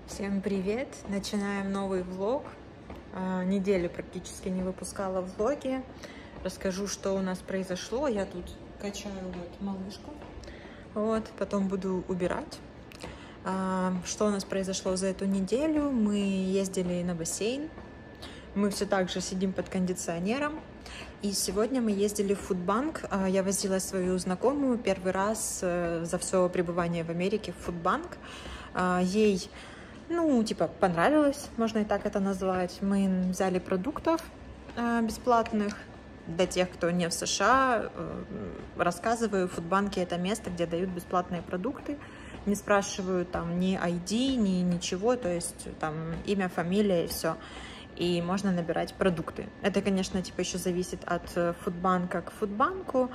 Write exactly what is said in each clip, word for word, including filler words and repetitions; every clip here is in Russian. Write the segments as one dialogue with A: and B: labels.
A: Всем привет! Начинаем новый влог. А, неделю практически не выпускала влоги. Расскажу, что у нас произошло. Я тут качаю вот малышку. Вот, потом буду убирать. А, что у нас произошло за эту неделю? Мы ездили на бассейн. Мы все так же сидим под кондиционером. И сегодня мы ездили в Фудбанк. Я возила свою знакомую первый раз за все пребывание в Америке в Фудбанк. Ей, ну, типа, понравилось, можно и так это назвать. Мы взяли продуктов бесплатных для тех, кто не в США. Рассказываю, в Фудбанке это место, где дают бесплатные продукты. Не спрашивают там ни ай ди, ни ничего, то есть там имя, фамилия и все. И можно набирать продукты. Это, конечно, типа еще зависит от Фудбанка к Фудбанку,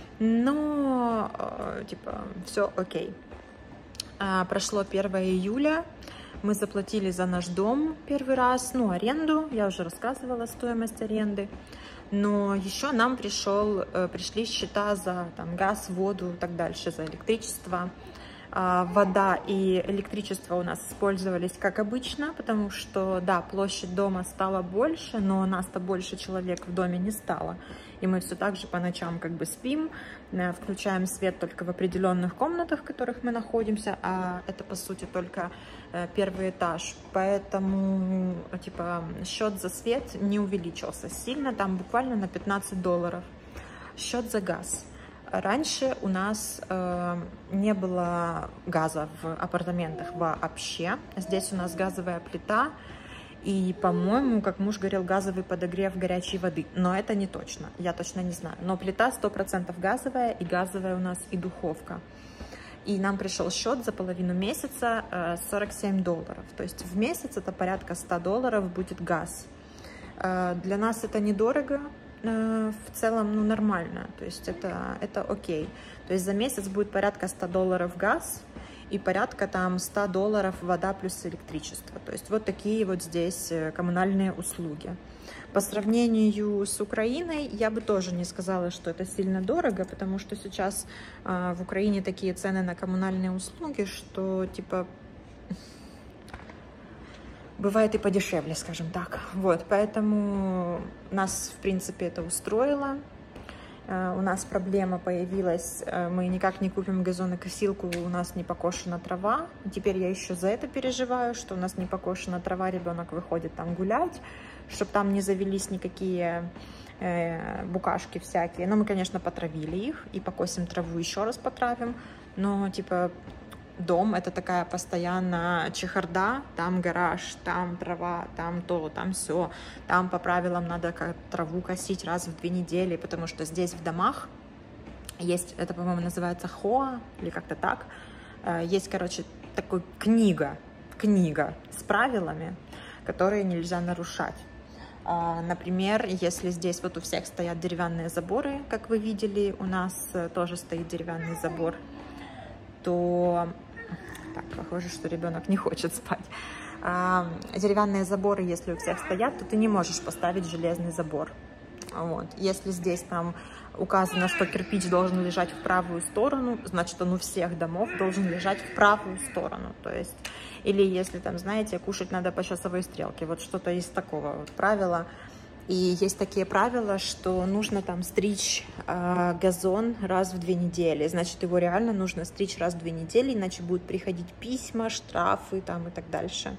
A: но типа все окей. Прошло первое июля, мы заплатили за наш дом первый раз, ну, аренду, я уже рассказывала стоимость аренды, но еще нам пришел, пришли счета за там, газ, воду и так дальше, за электричество. Вода и электричество у нас использовались как обычно, потому что, да, площадь дома стала больше, но нас-то больше человек в доме не стало. И мы все так же по ночам как бы спим, включаем свет только в определенных комнатах, в которых мы находимся, а это, по сути, только первый этаж. Поэтому, типа, счет за свет не увеличился сильно, там буквально на пятнадцать долларов. Счет за газ. Раньше у нас э, не было газа в апартаментах вообще. Здесь у нас газовая плита и, по-моему, как муж говорил, газовый подогрев горячей воды. Но это не точно, я точно не знаю. Но плита сто процентов газовая, и газовая у нас и духовка. И нам пришел счет за половину месяца э, сорок семь долларов. То есть в месяц это порядка ста долларов будет газ. Э, для нас это недорого. В целом, ну, нормально, то есть это, это окей. То есть за месяц будет порядка ста долларов газ и порядка там ста долларов вода плюс электричество. То есть вот такие вот здесь коммунальные услуги. По сравнению с Украиной, я бы тоже не сказала, что это сильно дорого, потому что сейчас э, в Украине такие цены на коммунальные услуги, что типа... Бывает и подешевле, скажем так. Вот, поэтому нас, в принципе, это устроило. У нас проблема появилась, мы никак не купим газонокосилку, у нас не покошена трава. Теперь я еще за это переживаю, что у нас не покошена трава, ребенок выходит там гулять, чтобы там не завелись никакие э, букашки всякие. Но мы, конечно, потравили их и покосим траву, еще раз потравим, но, типа... Дом — это такая постоянная чехарда, там гараж, там трава, там то, там все. Там по правилам надо траву косить раз в две недели, потому что здесь в домах есть, это, по-моему, называется хоа, или как-то так. Есть, короче, такой книга, книга с правилами, которые нельзя нарушать. Например, если здесь вот у всех стоят деревянные заборы, как вы видели, у нас тоже стоит деревянный забор, то... Так, похоже, что ребенок не хочет спать. А, деревянные заборы, если у всех стоят, то ты не можешь поставить железный забор. Вот. Если здесь там указано, что кирпич должен лежать в правую сторону, значит, он у всех домов должен лежать в правую сторону. То есть, или если там, знаете, кушать надо по часовой стрелке. Вот что-то из такого вот правила. И есть такие правила, что нужно там стричь э, газон раз в две недели. Значит, его реально нужно стричь раз в две недели, иначе будут приходить письма, штрафы там и так дальше.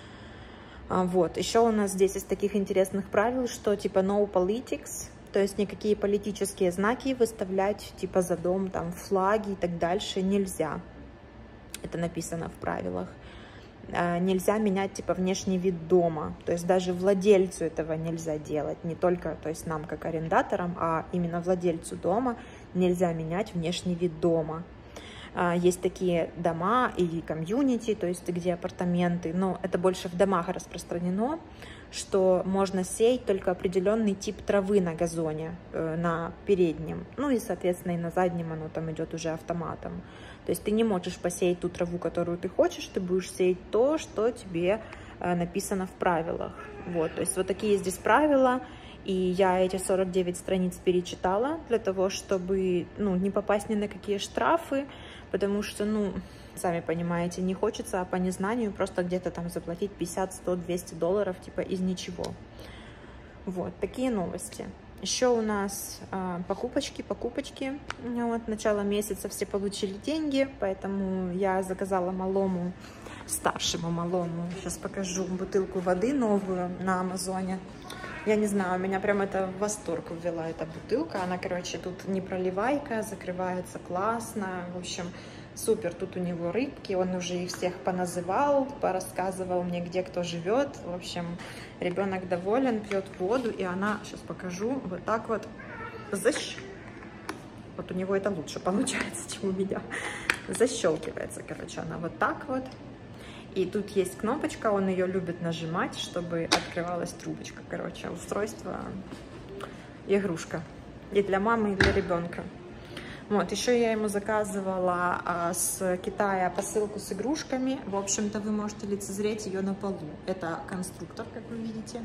A: А, вот. Еще у нас здесь из таких интересных правил, что типа no politics, то есть никакие политические знаки выставлять типа за дом, там флаги и так дальше нельзя. Это написано в правилах. Нельзя менять типа внешний вид дома, то есть даже владельцу этого нельзя делать, не только, то есть нам как арендаторам, а именно владельцу дома нельзя менять внешний вид дома. Есть такие дома и комьюнити, то есть где апартаменты, но это больше в домах распространено, что можно сеять только определенный тип травы на газоне, на переднем, ну и, соответственно, и на заднем оно там идет уже автоматом. То есть ты не можешь посеять ту траву, которую ты хочешь, ты будешь сеять то, что тебе написано в правилах. Вот, то есть вот такие здесь правила, и я эти сорок девять страниц перечитала для того, чтобы, ну, не попасть ни на какие штрафы, потому что, ну, сами понимаете, не хочется по незнанию просто где-то там заплатить пятьдесят, сто, двести долларов, типа из ничего. Вот, такие новости. Еще у нас э, покупочки, покупочки. Вот, начало месяца все получили деньги, поэтому я заказала малому, старшему малому, сейчас покажу, бутылку воды новую на Амазоне. Я не знаю, меня прям это в восторг ввела эта бутылка. Она, короче, тут не проливайка, закрывается классно. В общем, супер. Тут у него рыбки, он уже их всех поназывал, порассказывал мне, где кто живет. В общем, ребенок доволен, пьет воду, и она, сейчас покажу, вот так вот защ... Вот у него это лучше получается, чем у меня. Защелкивается, короче, она вот так вот. И тут есть кнопочка, он ее любит нажимать, чтобы открывалась трубочка. Короче, устройство, игрушка. И для мамы, и для ребенка. Вот, еще я ему заказывала а, с Китая посылку с игрушками. В общем-то, вы можете лицезреть ее на полу. Это конструктор, как вы видите.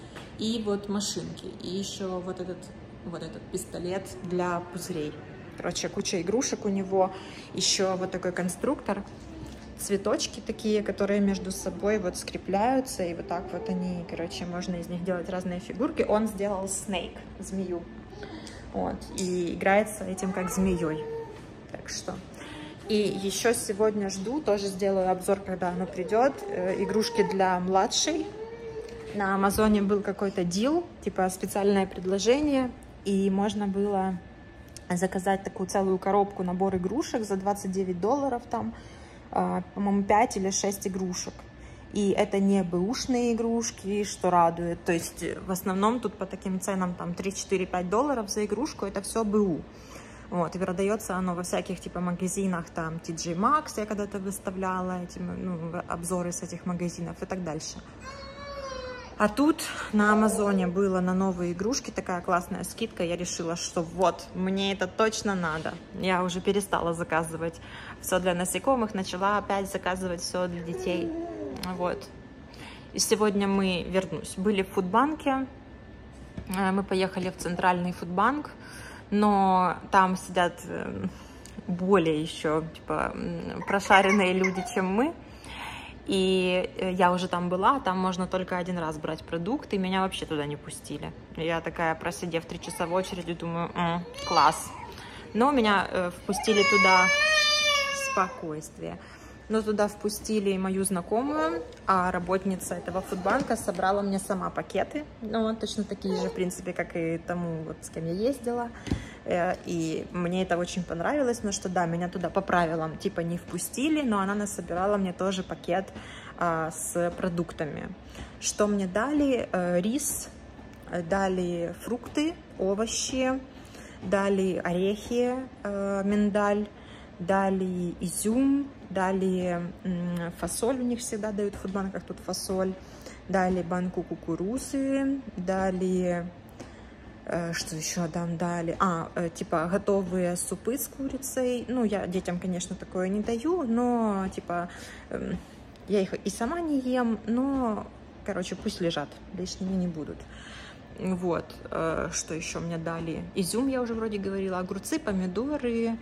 A: И вот машинки. И еще вот этот, вот этот пистолет для пузырей. Короче, куча игрушек у него. Еще вот такой конструктор. Цветочки такие, которые между собой вот скрепляются, и вот так вот они, короче, можно из них делать разные фигурки. Он сделал Snake, змею, вот, и играется этим как змеей, так что. И еще сегодня жду, тоже сделаю обзор, когда оно придет, игрушки для младшей. На Амазоне был какой-то дил, типа специальное предложение, и можно было заказать такую целую коробку, набор игрушек за двадцать девять долларов там, по-моему, пять или шесть игрушек. И это не бэушные игрушки, что радует. То есть в основном тут по таким ценам там три, четыре, пять долларов за игрушку, это все БУ. Вот, и продается оно во всяких типа магазинах, там ти джей Maxx, я когда-то выставляла эти, ну, обзоры с этих магазинов и так дальше. А тут на Амазоне было на новые игрушки такая классная скидка. Я решила, что вот, мне это точно надо. Я уже перестала заказывать все для насекомых, начала опять заказывать все для детей. Вот. И сегодня мы, вернусь, были в Фудбанке. Мы поехали в центральный Фудбанк, но там сидят более еще типа прошаренные люди, чем мы. И я уже там была, там можно только один раз брать продукт, и меня вообще туда не пустили. Я такая, просидев три часа в очереди, думаю, М, класс. Но меня э, впустили туда, спокойствие. Но туда впустили мою знакомую, а работница этого Фудбанка собрала мне сама пакеты. Ну, точно такие же, в принципе, как и тому, вот, с кем я ездила. И мне это очень понравилось, потому что, да, меня туда по правилам типа не впустили, но она насобирала мне тоже пакет а, с продуктами. Что мне дали? Рис, дали фрукты, овощи, дали орехи, а, миндаль, дали изюм, дали фасоль, у них всегда дают в Фудбанках тут фасоль, дали банку кукурузы, дали... Что еще там дали? А, типа, готовые супы с курицей. Ну, я детям, конечно, такое не даю, но, типа, я их и сама не ем, но, короче, пусть лежат, лишними не будут. Вот, что еще мне дали? Изюм, я уже вроде говорила, огурцы, помидоры,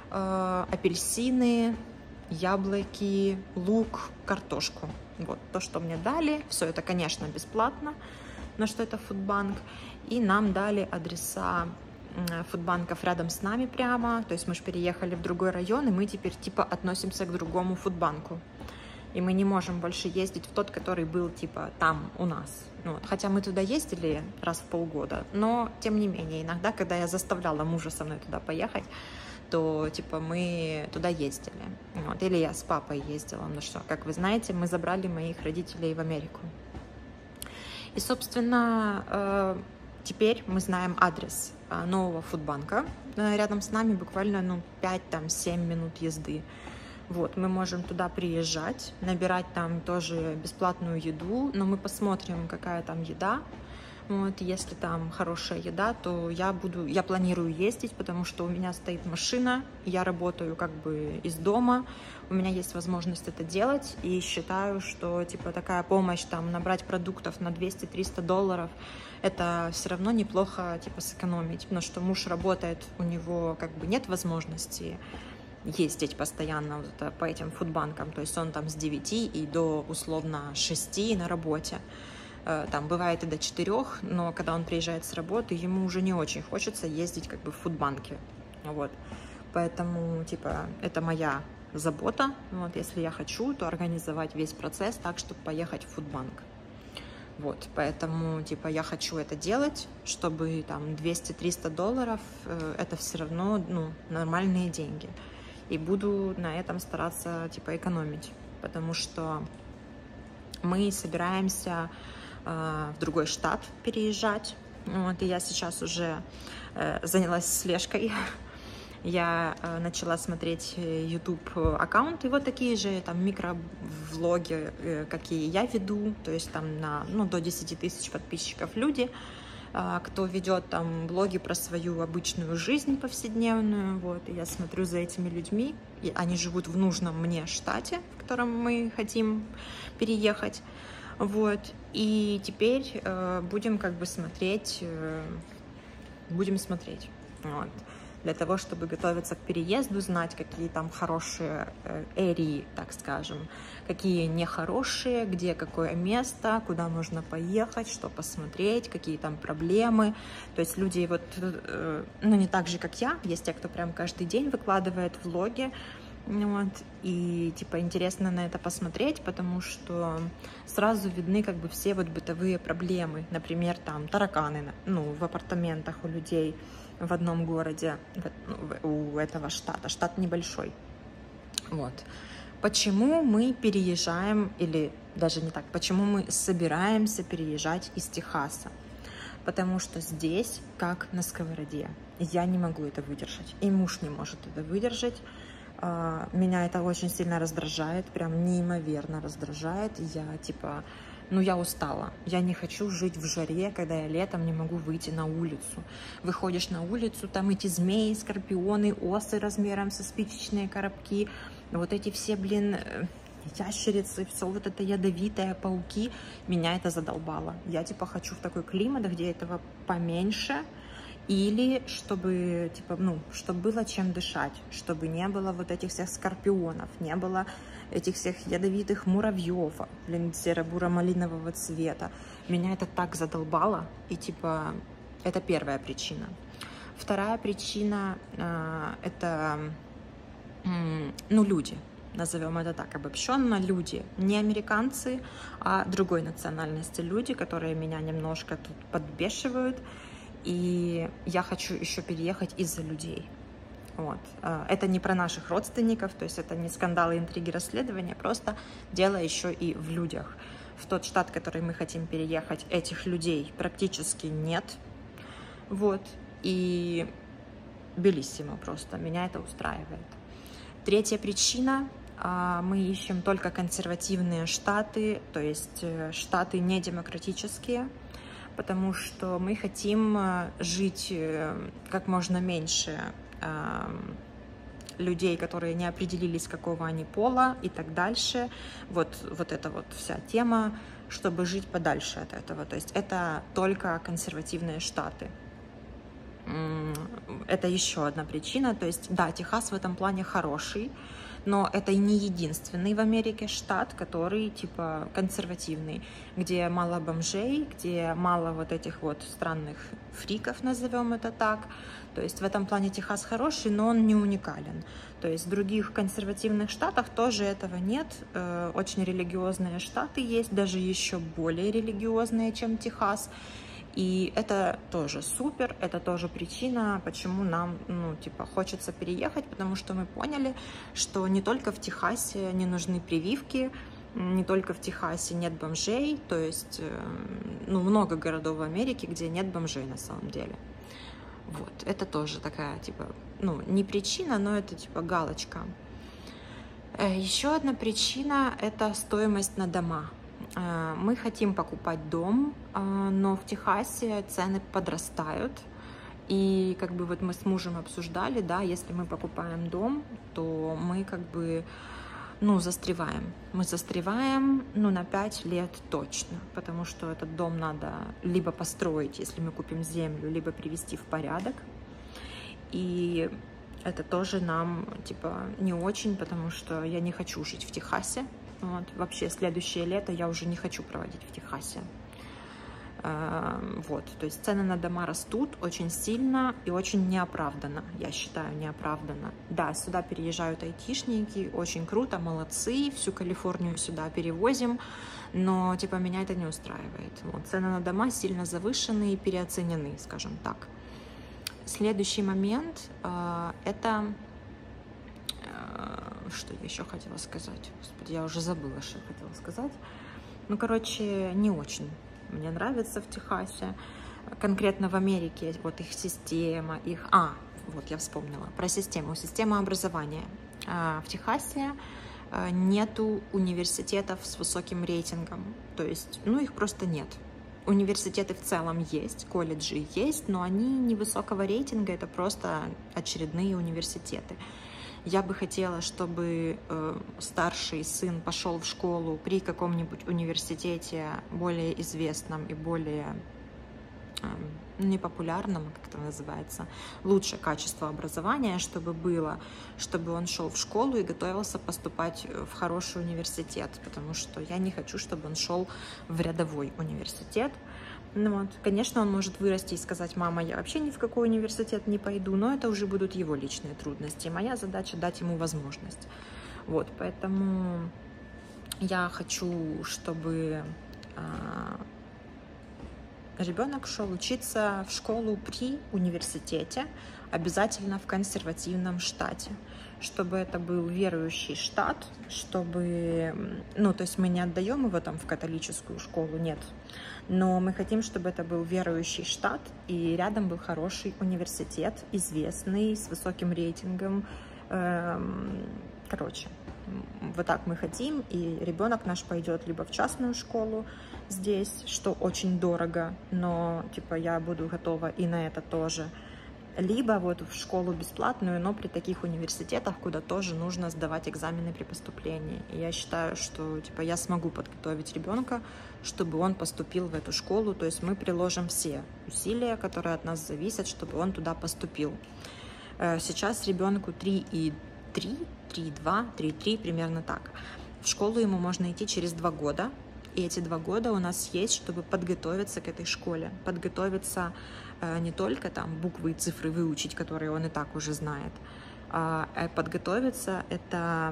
A: апельсины, яблоки, лук, картошку. Вот, то, что мне дали. Все это, конечно, бесплатно, но что это Фудбанк. И нам дали адреса Фудбанков рядом с нами прямо. То есть мы же переехали в другой район, и мы теперь типа относимся к другому Фудбанку. И мы не можем больше ездить в тот, который был типа там у нас. Ну, хотя мы туда ездили раз в полгода. Но, тем не менее, иногда, когда я заставляла мужа со мной туда поехать, то типа мы туда ездили. Вот. Или я с папой ездила. Ну что, как вы знаете, мы забрали моих родителей в Америку. И, собственно, теперь мы знаем адрес нового Фудбанка. Рядом с нами буквально ну, пять-семь минут езды. Вот, мы можем туда приезжать, набирать там тоже бесплатную еду, но мы посмотрим, какая там еда. Вот, если там хорошая еда, то я буду, я планирую ездить, потому что у меня стоит машина, я работаю как бы из дома, у меня есть возможность это делать, и считаю, что типа такая помощь, там, набрать продуктов на двести-триста долларов, это все равно неплохо типа сэкономить, потому что муж работает, у него как бы нет возможности ездить постоянно вот по этим фудбанкам, то есть он там с девяти и до условно шести на работе. Там бывает и до четырёх, но когда он приезжает с работы, ему уже не очень хочется ездить как бы в фудбанке. Вот. Поэтому, типа, это моя забота. Вот, если я хочу, то организовать весь процесс так, чтобы поехать в фудбанк. Вот, поэтому, типа, я хочу это делать, чтобы там двести-триста долларов, э, это все равно, ну, нормальные деньги. И буду на этом стараться, типа, экономить, потому что мы собираемся э, в другой штат переезжать. Вот, и я сейчас уже э, занялась слежкой. Я э, начала смотреть YouTube аккаунты, вот такие же там микровлоги, э, какие я веду, то есть там на, ну, до десяти тысяч подписчиков люди, э, кто ведет там блоги про свою обычную жизнь повседневную, вот, и я смотрю за этими людьми, и они живут в нужном мне штате, в котором мы хотим переехать, вот, и теперь э, будем как бы смотреть, э, будем смотреть, вот. Для того, чтобы готовиться к переезду, знать, какие там хорошие эрии, так скажем, какие нехорошие, где какое место, куда можно поехать, что посмотреть, какие там проблемы. То есть люди вот, ну не так же, как я, есть те, кто прям каждый день выкладывает влоги, вот, и типа интересно на это посмотреть, потому что сразу видны как бы все вот бытовые проблемы, например, там тараканы, ну, в апартаментах у людей в одном городе, у этого штата, штат небольшой. Вот. Почему мы переезжаем, или даже не так, почему мы собираемся переезжать из Техаса? Потому что здесь как на сковороде. Я не могу это выдержать, и муж не может это выдержать. Меня это очень сильно раздражает, прям неимоверно раздражает. Я типа... Ну, я устала. Я не хочу жить в жаре, когда я летом не могу выйти на улицу. Выходишь на улицу, там эти змеи, скорпионы, осы размером со спичечные коробки, вот эти все, блин, ящерицы, все вот это ядовитое, пауки. Меня это задолбало. Я, типа, хочу в такой климат, где этого поменьше, или чтобы, типа, ну, чтобы было чем дышать, чтобы не было вот этих всех скорпионов, не было этих всех ядовитых муравьев, блин, серо-буро-малинового цвета. Меня это так задолбало, и, типа, это первая причина. Вторая причина э, – это, э, ну, люди, назовем это так, обобщенно, люди, не американцы, а другой национальности люди, которые меня немножко тут подбешивают, и я хочу еще переехать из-за людей. Вот. Это не про наших родственников, то есть это не скандалы, интриги, расследования, просто дело еще и в людях. В тот штат, в который мы хотим переехать, этих людей практически нет. Вот. И белиссимо просто, меня это устраивает. Третья причина. Мы ищем только консервативные штаты, то есть штаты недемократические, потому что мы хотим жить как можно меньше людей, которые не определились, какого они пола и так дальше. Вот, вот эта вот вся тема, чтобы жить подальше от этого. То есть это только консервативные штаты. Это еще одна причина. То есть, да, Техас в этом плане хороший, но это и не единственный в Америке штат, который типа консервативный, где мало бомжей, где мало вот этих вот странных фриков, назовем это так. То есть в этом плане Техас хороший, но он не уникален. То есть в других консервативных штатах тоже этого нет. Очень религиозные штаты есть, даже еще более религиозные, чем Техас. И это тоже супер, это тоже причина, почему нам, ну, типа, хочется переехать, потому что мы поняли, что не только в Техасе не нужны прививки, не только в Техасе нет бомжей, то есть, ну, много городов в Америке, где нет бомжей на самом деле. Вот, это тоже такая, типа, ну, не причина, но это, типа, галочка. Еще одна причина – это стоимость на дома. Мы хотим покупать дом, но в Техасе цены подрастают. И как бы вот мы с мужем обсуждали, да, если мы покупаем дом, то мы как бы, ну, застреваем. Мы застреваем, ну, на пять лет точно, потому что этот дом надо либо построить, если мы купим землю, либо привести в порядок. И это тоже нам, типа, не очень, потому что я не хочу жить в Техасе. Вот. Вообще, следующее лето я уже не хочу проводить в Техасе. Вот, то есть цены на дома растут очень сильно и очень неоправданно, я считаю, неоправданно. Да, сюда переезжают айтишники, очень круто, молодцы, всю Калифорнию сюда перевозим, но, типа, меня это не устраивает. Вот, цены на дома сильно завышены и переоценены, скажем так. Следующий момент, э, это, э, что я еще хотела сказать, господи, я уже забыла, что я хотела сказать, ну, короче, не очень мне нравится в Техасе, конкретно в Америке, вот их система, их, а, вот я вспомнила про систему, система образования. В Техасе нету университетов с высоким рейтингом, то есть, ну, их просто нет. Университеты в целом есть, колледжи есть, но они невысокого рейтинга, это просто очередные университеты. Я бы хотела, чтобы э, старший сын пошел в школу при каком-нибудь университете более известном и более э, непопулярном, как это называется, лучшее качество образования, чтобы было, чтобы он шел в школу и готовился поступать в хороший университет, потому что я не хочу, чтобы он шел в рядовой университет. Ну вот, конечно, он может вырасти и сказать: мама, я вообще ни в какой университет не пойду, но это уже будут его личные трудности. Моя задача — дать ему возможность. Вот, поэтому я хочу, чтобы а, ребенок шел учиться в школу при университете, обязательно в консервативном штате, чтобы это был верующий штат, чтобы, ну, то есть мы не отдаем его там в католическую школу, нет, но мы хотим, чтобы это был верующий штат, и рядом был хороший университет, известный, с высоким рейтингом, короче, вот так мы хотим, и ребенок наш пойдет либо в частную школу здесь, что очень дорого, но, типа, я буду готова и на это тоже, либо вот в школу бесплатную, но при таких университетах, куда тоже нужно сдавать экзамены при поступлении. И я считаю, что, типа, я смогу подготовить ребенка, чтобы он поступил в эту школу, то есть мы приложим все усилия, которые от нас зависят, чтобы он туда поступил. Сейчас ребенку три и три, три и два, три и три, примерно так. В школу ему можно идти через два года, и эти два года у нас есть, чтобы подготовиться к этой школе, подготовиться э, не только там буквы и цифры выучить, которые он и так уже знает, а подготовиться — это,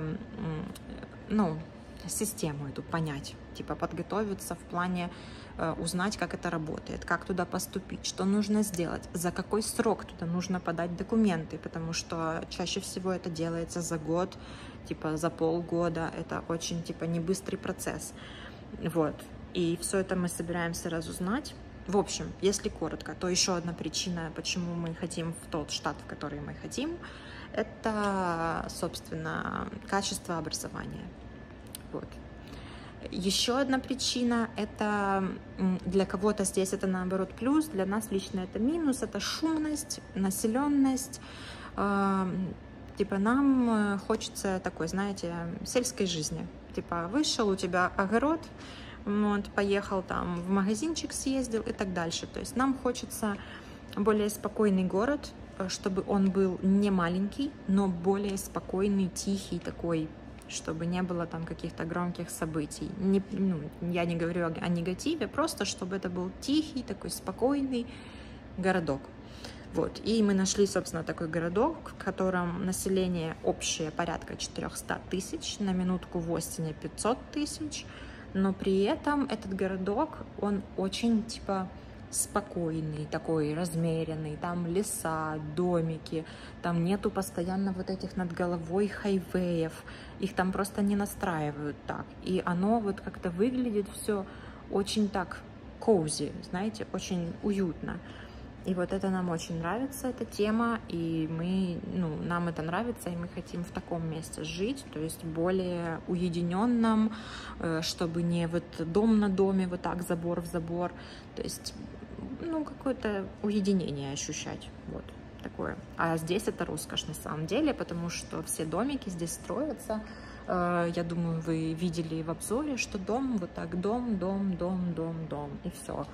A: ну, систему эту понять, типа подготовиться в плане э, узнать, как это работает, как туда поступить, что нужно сделать, за какой срок туда нужно подать документы, потому что чаще всего это делается за год, типа за полгода, это очень, типа, не быстрый процесс. Вот, и все это мы собираемся разузнать. В общем, если коротко, то еще одна причина, почему мы хотим в тот штат, в который мы хотим, это, собственно, качество образования. Вот. Еще одна причина, это для кого-то здесь это наоборот плюс, для нас лично это минус, это шумность, населенность. Типа нам хочется такой, знаете, сельской жизни. Типа вышел, у тебя огород, вот, поехал там в магазинчик, съездил и так дальше. То есть нам хочется более спокойный город, чтобы он был не маленький, но более спокойный, тихий такой, чтобы не было там каких-то громких событий. Не, ну, я не говорю о, о негативе, просто чтобы это был тихий, такой спокойный городок. Вот, и мы нашли, собственно, такой городок, в котором население общее порядка четырёхсот тысяч, на минутку в Остине пятьсот тысяч, но при этом этот городок, он очень, типа, спокойный, такой размеренный, там леса, домики, там нету постоянно вот этих над головой хайвеев, их там просто не настраивают так, и оно вот как-то выглядит все очень так cozy, знаете, очень уютно. И вот это нам очень нравится, эта тема, и мы, ну, нам это нравится, и мы хотим в таком месте жить, то есть более уединенном, чтобы не вот дом на доме, вот так, забор в забор, то есть, ну, какое-то уединение ощущать, вот такое. А здесь это роскошь на самом деле, потому что все домики здесь строятся, я думаю, вы видели в обзоре, что дом, вот так, дом, дом, дом, дом, дом, и все.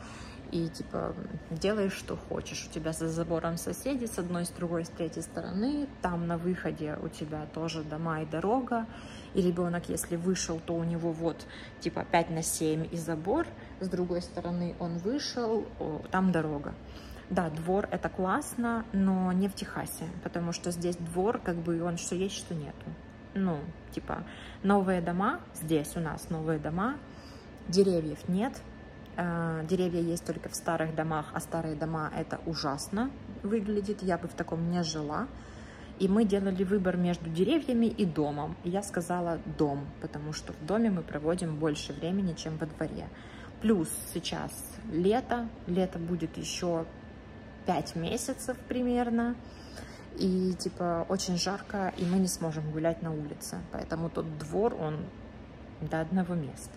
A: и типа делаешь, что хочешь. У тебя за забором соседи с одной, с другой, с третьей стороны, там на выходе у тебя тоже дома и дорога, и ребенок, если вышел, то у него вот типа пять на семь и забор, с другой стороны он вышел, там дорога. Да, двор это классно, но не в Техасе, потому что здесь двор, как бы он что есть, что нету. Ну, типа, новые дома, здесь у нас новые дома, деревьев нет, деревья есть только в старых домах, а старые дома это ужасно выглядит, я бы в таком не жила. И мы делали выбор между деревьями и домом, и я сказала дом, потому что в доме мы проводим больше времени, чем во дворе. Плюс сейчас лето, лето будет еще пять месяцев примерно, и типа очень жарко, и мы не сможем гулять на улице, поэтому тот двор, он до одного места.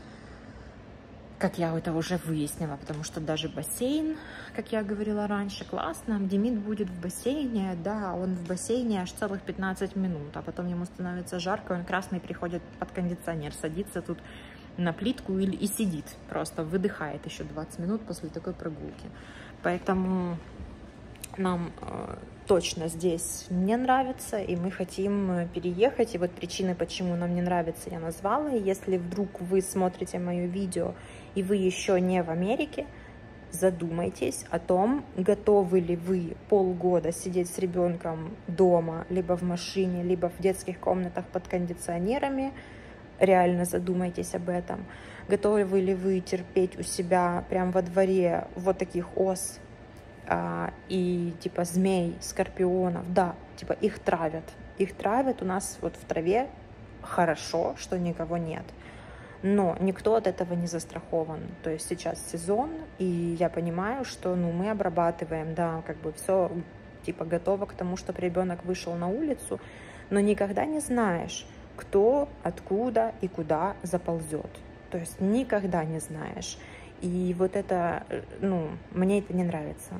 A: Как я это уже выяснила, потому что даже бассейн, как я говорила раньше, классно, Демид будет в бассейне, да, он в бассейне аж целых пятнадцать минут, а потом ему становится жарко, он красный приходит под кондиционер, садится тут на плитку и, и сидит, просто выдыхает еще двадцать минут после такой прогулки. Поэтому нам э, точно здесь не нравится, и мы хотим переехать. И вот причины, почему нам не нравится, я назвала. И если вдруг вы смотрите мое видео, и вы еще не в Америке, задумайтесь о том, готовы ли вы полгода сидеть с ребенком дома, либо в машине, либо в детских комнатах под кондиционерами. Реально задумайтесь об этом. Готовы ли вы терпеть у себя прямо во дворе вот таких ос а, и типа змей, скорпионов? Да, типа их травят. Их травят у нас вот в траве. Хорошо, что никого нет. Но никто от этого не застрахован. То есть сейчас сезон, и я понимаю, что ну, мы обрабатываем, да, как бы все типа готово к тому, чтобы ребенок вышел на улицу, но никогда не знаешь, кто, откуда и куда заползет. То есть никогда не знаешь. И вот это, ну, мне это не нравится.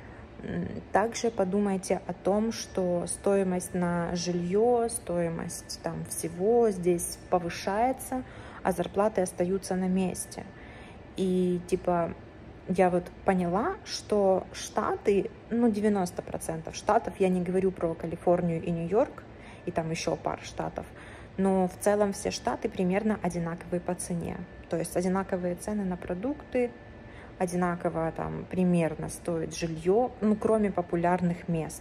A: Также подумайте о том, что стоимость на жилье, стоимость там всего здесь повышается, а зарплаты остаются на месте. И типа я вот поняла, что Штаты, ну девяносто процентов штатов, я не говорю про Калифорнию и Нью-Йорк, и там еще пара штатов, но в целом все штаты примерно одинаковые по цене. То есть одинаковые цены на продукты, одинаково там примерно стоит жилье, ну кроме популярных мест.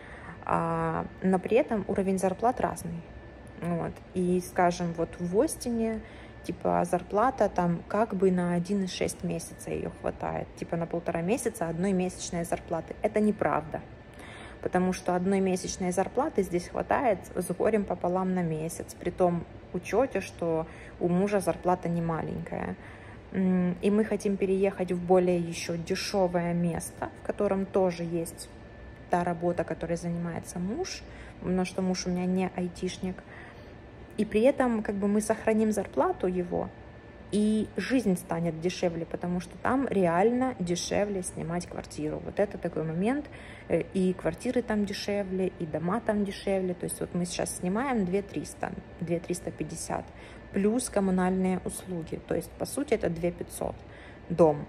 A: А, но при этом уровень зарплат разный. Вот. И скажем, вот в Остине типа зарплата там как бы на один и шесть месяца ее хватает. Типа на полтора месяца одной месячной зарплаты. Это неправда. Потому что одной месячной зарплаты здесь хватает с горем пополам на месяц, при том учете, что у мужа зарплата не маленькая. И мы хотим переехать в более еще дешевое место, в котором тоже есть та работа, которой занимается муж, но что муж у меня не айтишник. И при этом как бы мы сохраним зарплату его, и жизнь станет дешевле, потому что там реально дешевле снимать квартиру. Вот это такой момент. И квартиры там дешевле, и дома там дешевле. То есть вот мы сейчас снимаем две триста, две триста пятьдесят, плюс коммунальные услуги. То есть по сути это две пятьсот дом.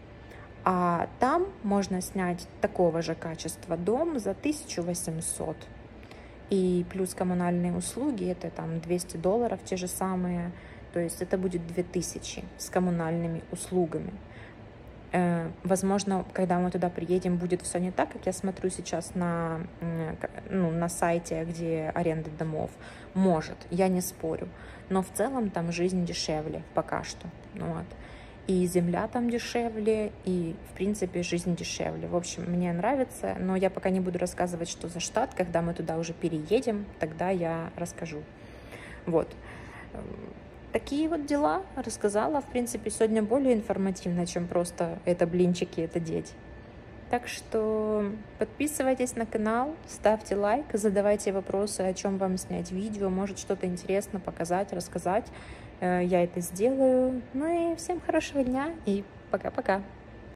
A: А там можно снять такого же качества дом за тысячу восемьсот. И плюс коммунальные услуги, это там двести долларов те же самые. То есть это будет две тысячи с коммунальными услугами. Э, возможно, когда мы туда приедем, будет все не так, как я смотрю сейчас на, ну, на сайте, где аренда домов. Может, я не спорю. Но в целом там жизнь дешевле пока что. Вот. И земля там дешевле, и, в принципе, жизнь дешевле. В общем, мне нравится, но я пока не буду рассказывать, что за штат. Когда мы туда уже переедем, тогда я расскажу. Вот. Такие вот дела рассказала. В принципе, сегодня более информативно, чем просто это блинчики, это дети. Так что подписывайтесь на канал, ставьте лайк, задавайте вопросы, о чем вам снять видео, может что-то интересно показать, рассказать. Я это сделаю. Ну и всем хорошего дня и пока-пока.